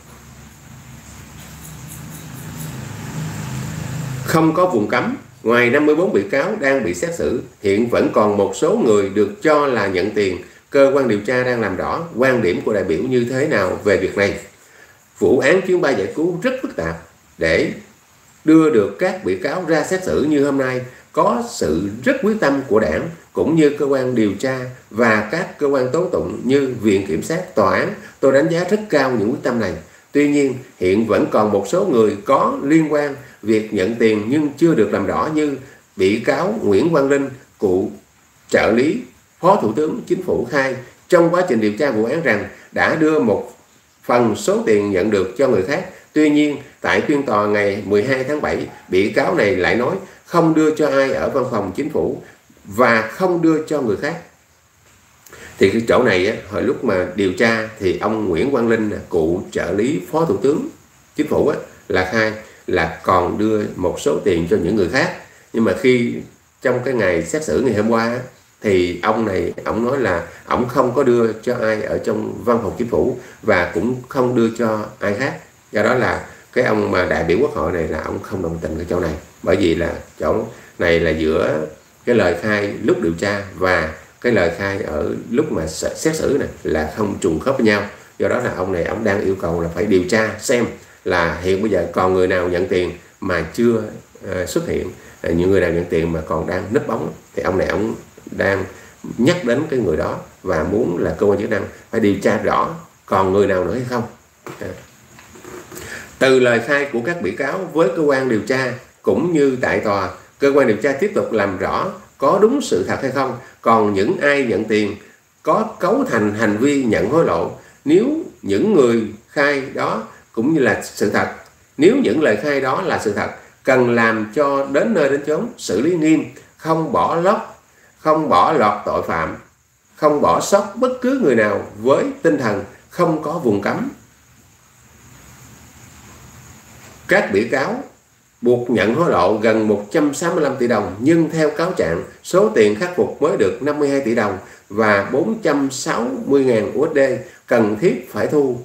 Không có vùng cấm. Ngoài năm mươi tư bị cáo đang bị xét xử, hiện vẫn còn một số người được cho là nhận tiền. Cơ quan điều tra đang làm rõ quan điểm của đại biểu như thế nào về việc này. Vụ án chuyến bay giải cứu rất phức tạp. Để đưa được các bị cáo ra xét xử như hôm nay, có sự rất quyết tâm của đảng cũng như cơ quan điều tra và các cơ quan tố tụng như Viện Kiểm sát, Tòa án. Tôi đánh giá rất cao những quyết tâm này. Tuy nhiên, hiện vẫn còn một số người có liên quan việc nhận tiền nhưng chưa được làm rõ, như bị cáo Nguyễn Quang Linh, cựu trợ lý Phó Thủ tướng Chính phủ khai trong quá trình điều tra vụ án rằng đã đưa một phần số tiền nhận được cho người khác. Tuy nhiên, tại phiên tòa ngày mười hai tháng bảy, bị cáo này lại nói không đưa cho ai ở văn phòng chính phủ và không đưa cho người khác. Thì cái chỗ này á, hồi lúc mà điều tra thì ông Nguyễn Quang Linh, cựu trợ lý Phó Thủ tướng Chính phủ á, là khai là còn đưa một số tiền cho những người khác. Nhưng mà khi trong cái ngày xét xử ngày hôm qua á, thì ông này ông nói là ông không có đưa cho ai ở trong văn phòng chính phủ và cũng không đưa cho ai khác. Do đó là cái ông mà đại biểu quốc hội này là ông không đồng tình cái chỗ này, bởi vì là chỗ này là giữa cái lời khai lúc điều tra và cái lời khai ở lúc mà xét xử này là không trùng khớp với nhau. Do đó là ông này ông đang yêu cầu là phải điều tra xem là hiện bây giờ còn người nào nhận tiền mà chưa uh, xuất hiện, uh, những người nào nhận tiền mà còn đang núp bóng, thì ông này ông đang nhắc đến cái người đó và muốn là cơ quan chức năng phải điều tra rõ còn người nào nữa hay không. À. Từ lời khai của các bị cáo với cơ quan điều tra cũng như tại tòa, cơ quan điều tra tiếp tục làm rõ có đúng sự thật hay không, còn những ai nhận tiền có cấu thành hành vi nhận hối lộ. Nếu những người khai đó cũng như là sự thật, nếu những lời khai đó là sự thật, cần làm cho đến nơi đến chốn, xử lý nghiêm, không bỏ lót, không bỏ lọt tội phạm, không bỏ sót bất cứ người nào với tinh thần không có vùng cấm. Các bị cáo buộc nhận hối lộ gần một trăm sáu mươi lăm tỷ đồng, nhưng theo cáo trạng, số tiền khắc phục mới được năm mươi hai tỷ đồng và bốn trăm sáu mươi nghìn u ét đê cần thiết phải thu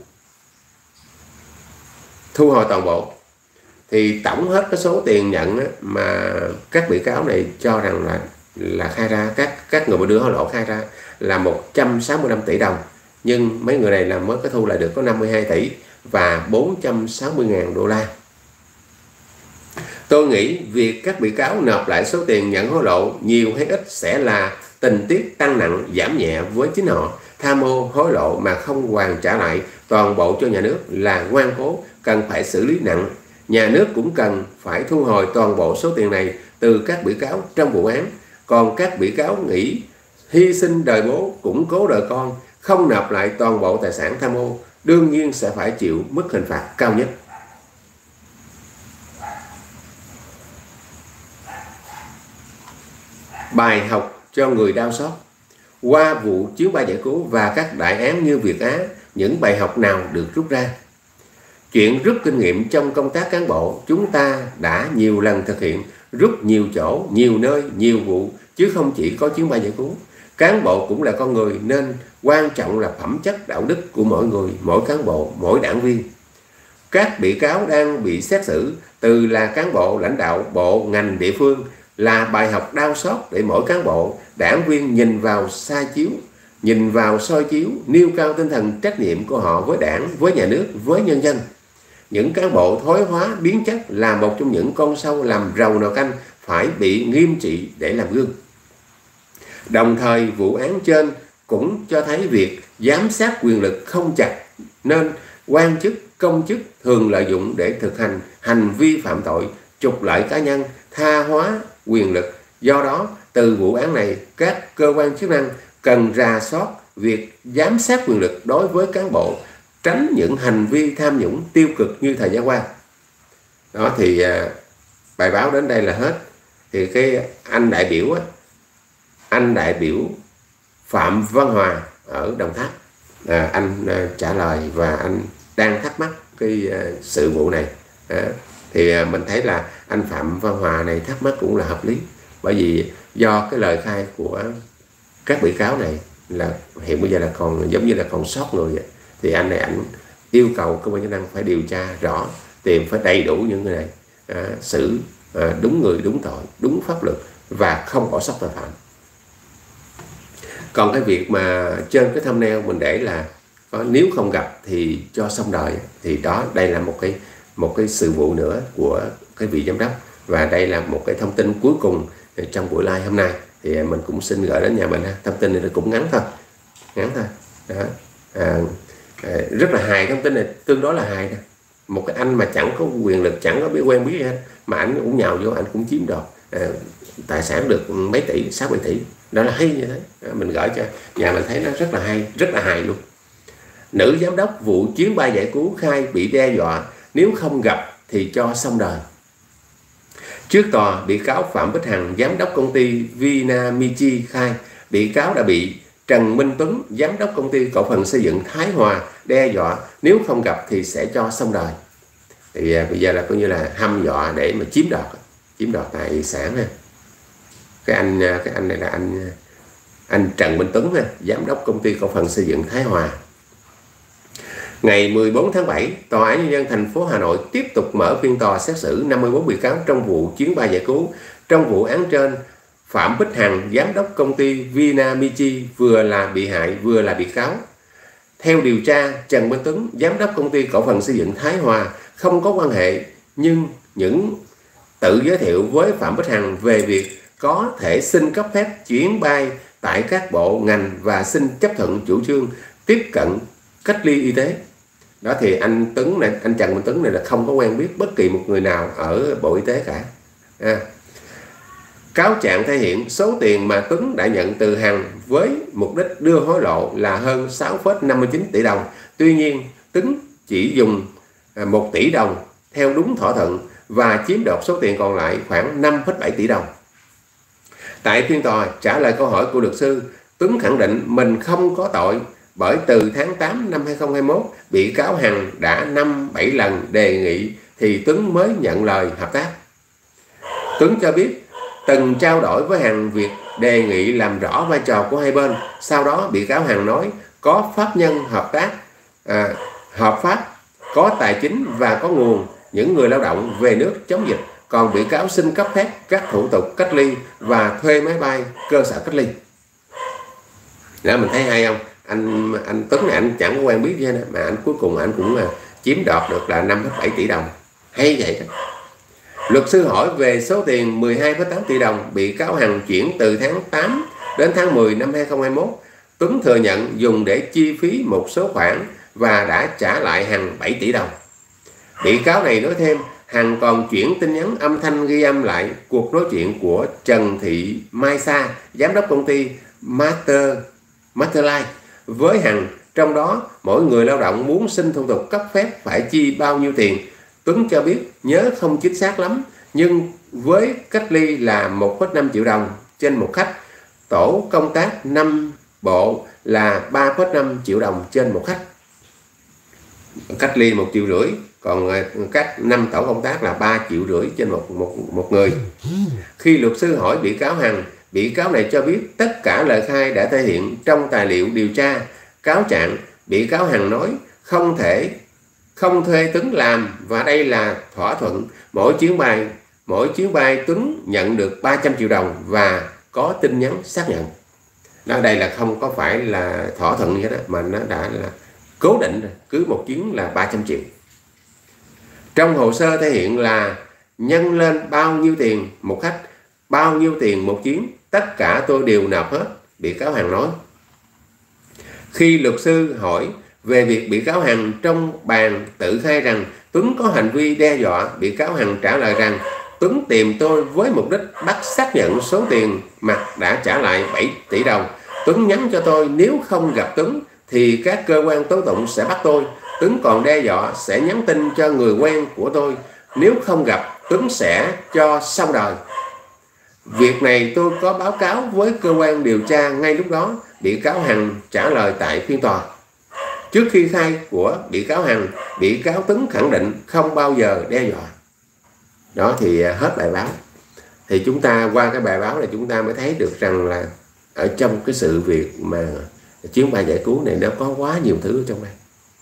thu hồi toàn bộ. Thì tổng hết cái số tiền nhận á, mà các bị cáo này cho rằng là là khai ra, các các người mà đưa hối lộ khai ra là một trăm sáu mươi lăm tỷ đồng, nhưng mấy người này là mới có thu lại được có năm mươi hai tỷ và bốn trăm sáu mươi nghìn đô la. Tôi nghĩ việc các bị cáo nộp lại số tiền nhận hối lộ nhiều hay ít sẽ là tình tiết tăng nặng giảm nhẹ với chính họ. Tham ô hối lộ mà không hoàn trả lại toàn bộ cho nhà nước là ngoan cố, cần phải xử lý nặng. Nhà nước cũng cần phải thu hồi toàn bộ số tiền này từ các bị cáo trong vụ án. Còn các bị cáo nghĩ hy sinh đời bố, củng cố đời con, không nộp lại toàn bộ tài sản tham ô, đương nhiên sẽ phải chịu mức hình phạt cao nhất. Bài học cho người đau xót. Qua vụ chuyến bay giải cứu và các đại án như Việt Á, những bài học nào được rút ra? Chuyện rút kinh nghiệm trong công tác cán bộ, chúng ta đã nhiều lần thực hiện, rút nhiều chỗ, nhiều nơi, nhiều vụ, chứ không chỉ có chuyến bay giải cứu. Cán bộ cũng là con người nên quan trọng là phẩm chất đạo đức của mỗi người, mỗi cán bộ, mỗi đảng viên. Các bị cáo đang bị xét xử, từ là cán bộ lãnh đạo bộ, ngành, địa phương, là bài học đau xót để mỗi cán bộ, đảng viên nhìn vào sai chiếu, nhìn vào soi chiếu, nêu cao tinh thần trách nhiệm của họ với đảng, với nhà nước, với nhân dân. Những cán bộ thói hóa biến chất là một trong những con sâu làm rầu nồi canh, phải bị nghiêm trị để làm gương. Đồng thời, vụ án trên cũng cho thấy việc giám sát quyền lực không chặt, nên quan chức, công chức thường lợi dụng để thực hành hành vi phạm tội, trục lợi cá nhân, tha hóa quyền lực. Do đó, từ vụ án này, các cơ quan chức năng cần rà soát việc giám sát quyền lực đối với cán bộ, tránh những hành vi tham nhũng tiêu cực như thời gian qua. Đó thì à, bài báo đến đây là hết. Thì cái anh đại biểu á, anh đại biểu Phạm Văn Hòa ở Đồng Tháp, à, anh à, trả lời và anh đang thắc mắc cái à, sự vụ này. À, thì à, mình thấy là anh Phạm Văn Hòa này thắc mắc cũng là hợp lý, bởi vì do cái lời khai của các bị cáo này là hiện bây giờ là còn giống như là còn sót người vậy. Thì anh này anh yêu cầu cơ quan chức năng phải điều tra rõ, tìm phải đầy đủ những người này, à, xử à, đúng người, đúng tội, đúng pháp luật và không bỏ sót tội phạm. Còn cái việc mà trên cái thumbnail mình để là có nếu không gặp thì cho xong đời, thì đó đây là một cái một cái sự vụ nữa của cái vị giám đốc, và đây là một cái thông tin cuối cùng trong buổi live hôm nay. Thì mình cũng xin gửi đến nhà mình ha. Thông tin này nó cũng ngắn thôi, ngắn thôi. Đó. À, à, rất là hài, thông tin này tương đối là hài đó. Một cái anh mà chẳng có quyền lực, chẳng có biết quen biết gì hết, mà anh cũng nhào vô, anh cũng chiếm đoạt à, tài sản được mấy tỷ, sáu bảy tỷ. Đó là hay như thế. À, mình gửi cho nhà mình thấy nó rất là hay, rất là hài luôn. Nữ giám đốc vụ chuyến bay giải cứu khai bị đe dọa nếu không gặp thì cho xong đời. Trước tòa, bị cáo Phạm Bích Hằng, giám đốc công ty Vinamichi khai bị cáo đã bị Trần Minh Tuấn, giám đốc công ty cổ phần xây dựng Thái Hòa đe dọa nếu không gặp thì sẽ cho xong đời. Thì à, bây giờ là coi như là hăm dọa để mà chiếm đoạt, chiếm đoạt tài sản ha. Cái anh cái anh này là anh anh Trần Minh Tuấn ha, giám đốc công ty cổ phần xây dựng Thái Hòa. Ngày mười bốn tháng bảy, Tòa án Nhân dân thành phố Hà Nội tiếp tục mở phiên tòa xét xử năm mươi tư bị cáo trong vụ chuyến bay giải cứu. Trong vụ án trên, Phạm Bích Hằng, giám đốc công ty Vinamichi vừa là bị hại vừa là bị cáo. Theo điều tra, Trần Minh Tuấn, giám đốc công ty cổ phần xây dựng Thái Hòa không có quan hệ, nhưng những tự giới thiệu với Phạm Bích Hằng về việc có thể xin cấp phép chuyến bay tại các bộ ngành và xin chấp thuận chủ trương tiếp cận cách ly y tế. Đó thì anh Tuấn này, anh Trần Minh Tuấn này là không có quen biết bất kỳ một người nào ở Bộ Y tế cả. À, cáo trạng thể hiện số tiền mà Tuấn đã nhận từ Hằng với mục đích đưa hối lộ là hơn sáu phẩy năm mươi chín tỷ đồng. Tuy nhiên, Tuấn chỉ dùng một tỷ đồng theo đúng thỏa thuận và chiếm đoạt số tiền còn lại khoảng năm phẩy bảy tỷ đồng. Tại phiên tòa, trả lời câu hỏi của luật sư, Tuấn khẳng định mình không có tội, bởi từ tháng tám năm hai nghìn không trăm hai mươi mốt, bị cáo Hằng đã năm bảy lần đề nghị thì Tuấn mới nhận lời hợp tác. Tuấn cho biết từng trao đổi với Hằng việc đề nghị làm rõ vai trò của hai bên. Sau đó bị cáo Hằng nói có pháp nhân hợp tác à, hợp pháp, có tài chính và có nguồn những người lao động về nước chống dịch. Còn bị cáo xin cấp phép các thủ tục cách ly và thuê máy bay cơ sở cách ly. Đó, mình thấy hay không? Anh anh Tuấn này anh chẳng có quen biết gì hết, mà anh cuối cùng anh cũng uh, chiếm đoạt được là năm phẩy bảy tỷ đồng. Hay vậy đó. Luật sư hỏi về số tiền mười hai phẩy tám tỷ đồng bị cáo Hằng chuyển từ tháng tám đến tháng mười năm hai nghìn không trăm hai mươi mốt. Tuấn thừa nhận dùng để chi phí một số khoản và đã trả lại Hằng bảy tỷ đồng. Bị cáo này nói thêm, Hằng còn chuyển tin nhắn âm thanh ghi âm lại cuộc nói chuyện của Trần Thị Mai Sa, giám đốc công ty Master Masterlife với Hằng, trong đó mỗi người lao động muốn xin thủ tục cấp phép phải chi bao nhiêu tiền. Tuấn cho biết nhớ không chính xác lắm, nhưng với cách ly là một phẩy năm triệu đồng trên một khách, tổ công tác năm bộ là ba phẩy năm triệu đồng trên một khách. Cách ly một triệu rưỡi, còn các năm tổ công tác là ba triệu rưỡi trên một, một, một người. Khi luật sư hỏi bị cáo Hằng, bị cáo này cho biết tất cả lời khai đã thể hiện trong tài liệu điều tra. Cáo trạng, bị cáo Hằng nói không thể không thuê Tuấn làm và đây là thỏa thuận. Mỗi chuyến bay mỗi chuyến bay Tuấn nhận được ba trăm triệu đồng và có tin nhắn xác nhận. Đó, đây là không có phải là thỏa thuận như đó, mà nó đã là cố định rồi, cứ một chuyến là ba trăm triệu. Trong hồ sơ thể hiện là nhân lên bao nhiêu tiền một khách, bao nhiêu tiền một chuyến, tất cả tôi đều nộp hết, bị cáo Hằng nói. Khi luật sư hỏi về việc bị cáo Hằng trong bàn tự khai rằng Tuấn có hành vi đe dọa, bị cáo Hằng trả lời rằng Tuấn tìm tôi với mục đích bắt xác nhận số tiền mặt đã trả lại bảy tỷ đồng. Tuấn nhắn cho tôi nếu không gặp Tuấn thì các cơ quan tố tụng sẽ bắt tôi. Tuấn còn đe dọa sẽ nhắn tin cho người quen của tôi, nếu không gặp Tuấn sẽ cho xong đời. Việc này tôi có báo cáo với cơ quan điều tra ngay lúc đó. Bị cáo Hằng trả lời tại phiên tòa. Trước khi khai của bị cáo Hằng, bị cáo Tuấn khẳng định không bao giờ đe dọa. Đó thì hết bài báo. Thì chúng ta qua cái bài báo này chúng ta mới thấy được rằng là ở trong cái sự việc mà chuyến bay giải cứu này nó có quá nhiều thứ ở trong đây.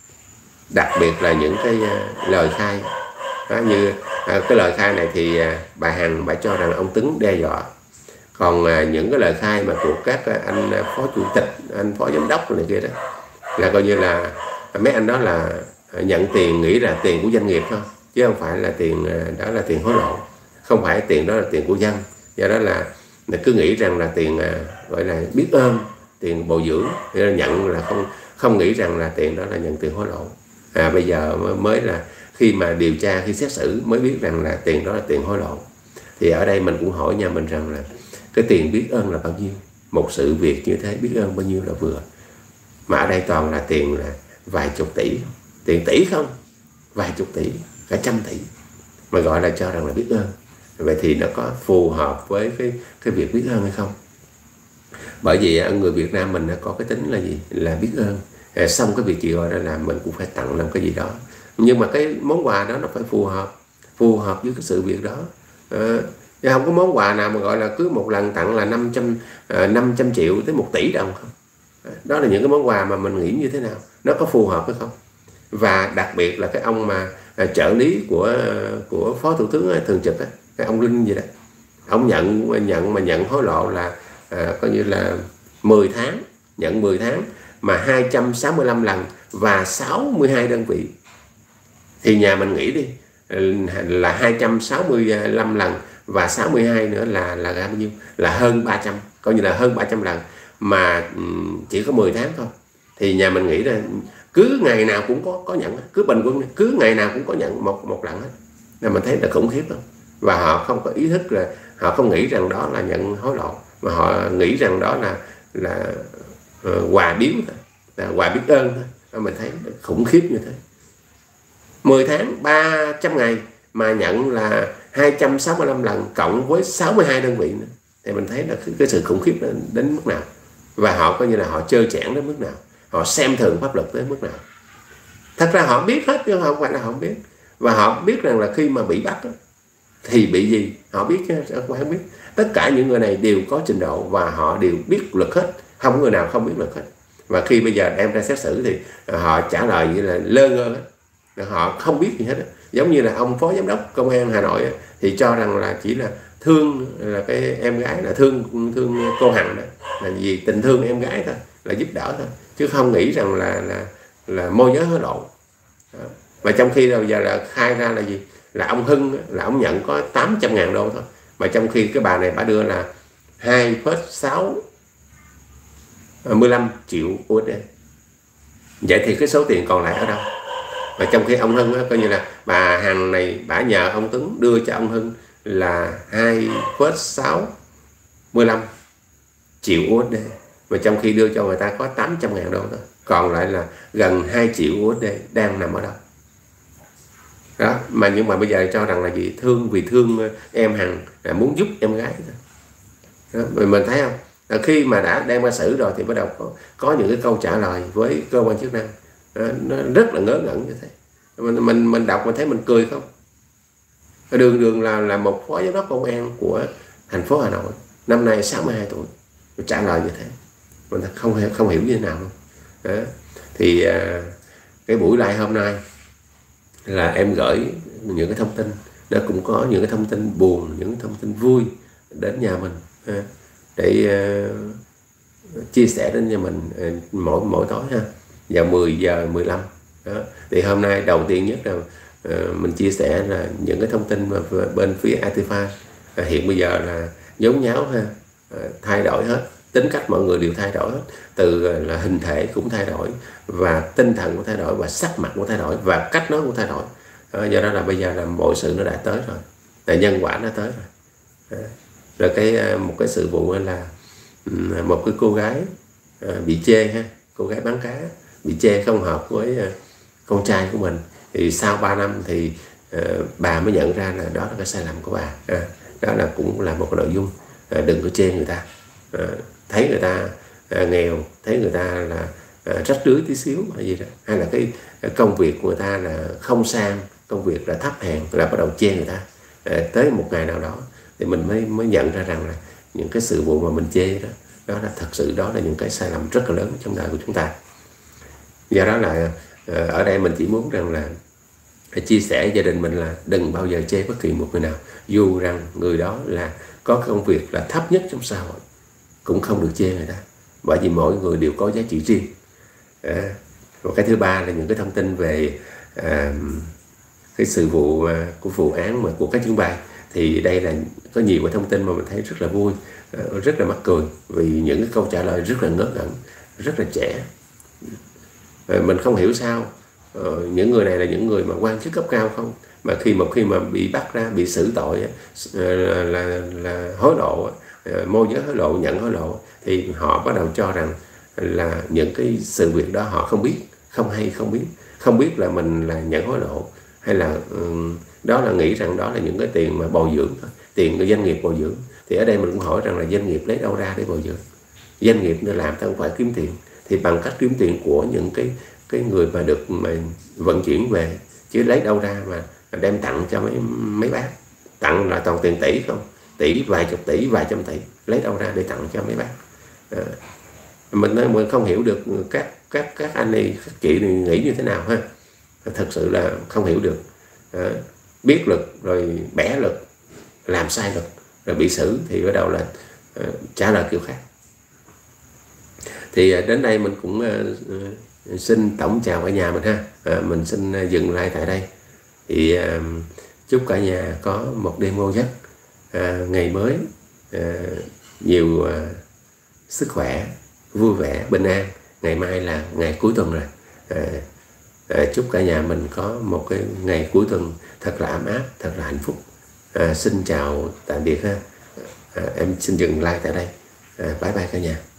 Đặc biệt là những cái uh, lời khai. Đó, như uh, cái lời khai này thì uh, bà Hằng bà cho rằng ông Tuấn đe dọa. Còn uh, những cái lời khai mà của các uh, anh uh, phó chủ tịch, anh phó giám đốc này kia đó, là coi như là uh, mấy anh đó là uh, nhận tiền, nghĩ là tiền của doanh nghiệp thôi, chứ không phải là tiền uh, đó là tiền hối lộ, không phải tiền đó là tiền của dân. Do đó là, là cứ nghĩ rằng là tiền uh, gọi là biết ơn, tiền bồi dưỡng, thì nhận là không không nghĩ rằng là tiền đó là nhận tiền hối lộ. À, bây giờ mới là khi mà điều tra, khi xét xử mới biết rằng là tiền đó là tiền hối lộ. Thì ở đây mình cũng hỏi nhà mình rằng là cái tiền biết ơn là bao nhiêu? Một sự việc như thế biết ơn bao nhiêu là vừa? Mà ở đây toàn là tiền là vài chục tỷ, tiền tỷ không, vài chục tỷ, cả trăm tỷ mà gọi là cho rằng là biết ơn. Vậy thì nó có phù hợp với cái cái việc biết ơn hay không? Bởi vì người Việt Nam mình có cái tính là gì? Là biết ơn. À, xong cái việc gì gọi đó là mình cũng phải tặng làm cái gì đó. Nhưng mà cái món quà đó nó phải phù hợp, phù hợp với cái sự việc đó. À, không có món quà nào mà gọi là cứ một lần tặng là năm trăm, năm trăm triệu tới một tỷ đồng không. À, đó là những cái món quà mà mình nghĩ như thế nào, nó có phù hợp hay không. Và đặc biệt là cái ông mà à, trợ lý của của Phó Thủ tướng ấy, thường trực ấy, cái ông Linh gì đó, ông nhận nhận mà nhận hối lộ là à, coi như là mười tháng, nhận mười tháng mà hai trăm sáu mươi lăm lần và sáu mươi hai đơn vị. Thì nhà mình nghĩ đi, là hai trăm sáu mươi lăm lần và sáu mươi hai nữa là là bao nhiêu? Là hơn ba trăm, coi như là hơn ba trăm lần mà chỉ có mười tháng thôi. Thì nhà mình nghĩ là cứ ngày nào cũng có có nhận, cứ bình quân cứ ngày nào cũng có nhận một một lần hết. Nên mình thấy là khủng khiếp không? Và họ không có ý thức, là họ không nghĩ rằng đó là nhận hối lộ, mà họ nghĩ rằng đó là là uh, quà biếu thôi, là quà biết ơn thôi. Mình thấy khủng khiếp như thế. mười tháng ba trăm ngày mà nhận là hai trăm sáu mươi lăm lần cộng với sáu mươi hai đơn vị nữa. Thì mình thấy là cái sự khủng khiếp đến, đến mức nào. Và họ coi như là họ trơ trẽn đến mức nào, họ xem thường pháp luật tới mức nào. Thật ra họ biết hết chứ không phải là họ không biết. Và họ biết rằng là khi mà bị bắt đó, thì bị gì họ biết chứ không biết. Tất cả những người này đều có trình độ và họ đều biết luật hết, không có người nào không biết luật hết. Và khi bây giờ đem ra xét xử thì họ trả lời như là lơ ngơ hết, họ không biết gì hết. Giống như là ông phó giám đốc công an Hà Nội thì cho rằng là chỉ là thương là cái em gái, là thương thương cô Hằng đó, là vì tình thương em gái thôi, là giúp đỡ thôi, chứ không nghĩ rằng là là là môi giới hối lộ. Đó. Và trong khi bây giờ là khai ra là gì, là ông Hưng là ông nhận có tám trăm ngàn đô thôi, mà trong khi cái bà này bà đưa là hai phẩy sáu mươi lăm triệu u ét đê. Vậy thì cái số tiền còn lại ở đâu? Và trong khi ông Hưng coi như là bà Hằng này bà nhờ ông Tuấn đưa cho ông Hưng là hai phẩy sáu mươi lăm triệu u ét đê, và trong khi đưa cho người ta có tám trăm ngàn đô thôi, còn lại là gần hai triệu u ét đê đang nằm ở đâu? Đó, mà nhưng mà bây giờ cho rằng là gì, thương vì thương em Hằng, là muốn giúp em gái thôi. Đó, mình, mình thấy không? Là khi mà đã đem ra xử rồi thì bắt đầu có, có những cái câu trả lời với cơ quan chức năng. Đó, nó rất là ngớ ngẩn như thế. Mình mình mình đọc mình thấy mình cười không? Đường đường là là một phó giám đốc công an của thành phố Hà Nội, năm nay sáu mươi hai tuổi, trả lời như thế, mình không không hiểu như thế nào luôn. Đó. Thì à, cái buổi live hôm nay là em gửi những cái thông tin, nó cũng có những cái thông tin buồn, những cái thông tin vui đến nhà mình ha, để uh, chia sẻ đến nhà mình uh, mỗi mỗi tối ha, vào mười giờ mười lăm. Đó. Thì hôm nay đầu tiên nhất là uh, mình chia sẻ là những cái thông tin mà bên phía Antifa uh, hiện bây giờ là nhốn nháo ha, uh, thay đổi hết, tính cách mọi người đều thay đổi hết, từ uh, là hình thể cũng thay đổi, và tinh thần cũng thay đổi, và sắc mặt cũng thay đổi, và cách nói cũng thay đổi. Uh, do đó là bây giờ là mọi sự nó đã tới rồi. là nhân quả nó tới rồi. À, rồi cái một cái sự vụ là một cái cô gái à, bị chê ha, cô gái bán cá bị chê không hợp với à, con trai của mình, thì sau ba năm thì à, bà mới nhận ra là đó là cái sai lầm của bà. À, đó là cũng là một cái nội dung à, đừng có chê người ta. À, thấy người ta à, nghèo, thấy người ta là à, rách rưới tí xíu hay gì đó, hay là cái công việc của người ta là không sang, công việc là thấp hèn, là bắt đầu chê người ta. À, tới một ngày nào đó thì mình mới mới nhận ra rằng là những cái sự vụ mà mình chê đó, đó là thật sự đó là những cái sai lầm rất là lớn trong đời của chúng ta. Do đó là ở đây mình chỉ muốn rằng là chia sẻ gia đình mình là đừng bao giờ chê bất kỳ một người nào, dù rằng người đó là có công việc là thấp nhất trong xã hội, cũng không được chê người ta, bởi vì mỗi người đều có giá trị riêng. À, và cái thứ ba là những cái thông tin về à, cái sự vụ à, của vụ án mà của các chuyến bay, thì đây là có nhiều cái thông tin mà mình thấy rất là vui, rất là mắc cười, vì những cái câu trả lời rất là ngớ ngẩn, rất là trẻ. Mình không hiểu sao uh, những người này là những người mà quan chức cấp cao không, mà khi một khi mà bị bắt ra, bị xử tội uh, là, là, là hối lộ, uh, môi giới hối lộ, nhận hối lộ, thì họ bắt đầu cho rằng là những cái sự việc đó họ không biết, không hay, không biết, không biết là mình là nhận hối lộ, hay là um, đó là nghĩ rằng đó là những cái tiền mà bồi dưỡng, tiền của doanh nghiệp bồi dưỡng. Thì ở đây mình cũng hỏi rằng là doanh nghiệp lấy đâu ra để bồi dưỡng? Doanh nghiệp nó làm ta không phải kiếm tiền, thì bằng cách kiếm tiền của những cái cái người mà được mà vận chuyển về, chứ lấy đâu ra mà đem tặng cho mấy mấy bác. Tặng là toàn tiền tỷ không, tỷ, vài chục tỷ, vài trăm tỷ, lấy đâu ra để tặng cho mấy bác? À, mình nói mình không hiểu được các các các anh này, các chị này nghĩ như thế nào ha. Thật sự là không hiểu được. À, biết luật rồi bẻ luật, làm sai luật rồi bị xử, thì bắt đầu là uh, trả lời kiểu khác. Thì uh, đến đây mình cũng uh, uh, xin tổng chào cả nhà mình ha. Uh, mình xin uh, dừng lại tại đây. Thì uh, chúc cả nhà có một đêm ngon giấc, uh, ngày mới uh, nhiều uh, sức khỏe, vui vẻ, bình an. Ngày mai là ngày cuối tuần rồi. Uh, uh, chúc cả nhà mình có một cái ngày cuối tuần thật là ấm áp, thật là hạnh phúc. À, xin chào tạm biệt ha. À, em xin dừng like tại đây. À, bye bye cả nhà.